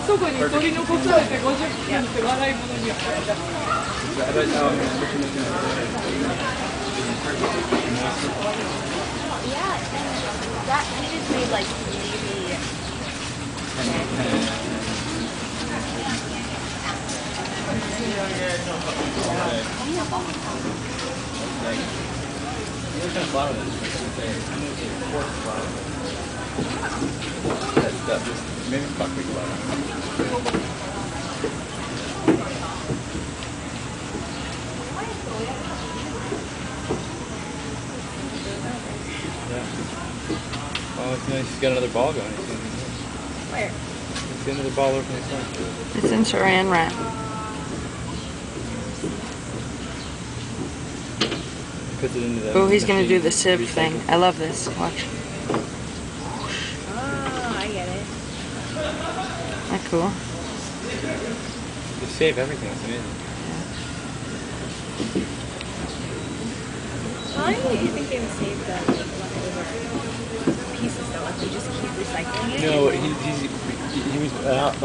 そこに取り残されて50分って笑い物には。 Yeah, and that he just made like maybe. Maybe buckwheat flour. Oh, it's nice. He's got another ball going. Where? It's another ball over in the front. It's in Saran wrap. Puts it into the Oh, he's gonna do machine. the sieve thing. I love this. Watch. Oh, I get it. Isn't that cool? They save everything. It's amazing. Why do you think they would save the leftover pieces though? If they just keep recycling it? No, he was